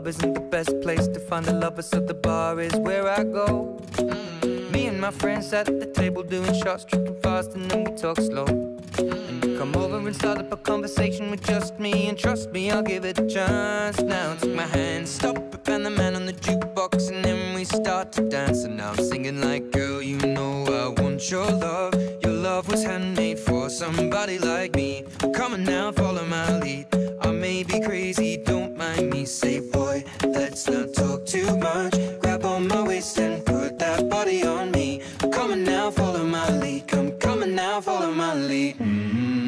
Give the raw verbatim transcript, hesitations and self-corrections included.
club isn't the best place to find a lover, so the bar is where I go. Me and my friends sat at the table doing shots, tripping fast, and then we talk slow. And you come over and start up a conversation with just me, and trust me, I'll give it a chance. Now take my hand, stop it, and the man on the jukebox, and then we start to dance. And now I'm singing like, girl, you know I want your love. Your love was handmade for somebody like me. Come on now, follow my lead. I may be crazy, don't mind me. Say, boy, let's not talk too much. Grab on my waist and put that body on me. Come on now, follow my lead. Come, come on now, follow my lead. Mm-hmm.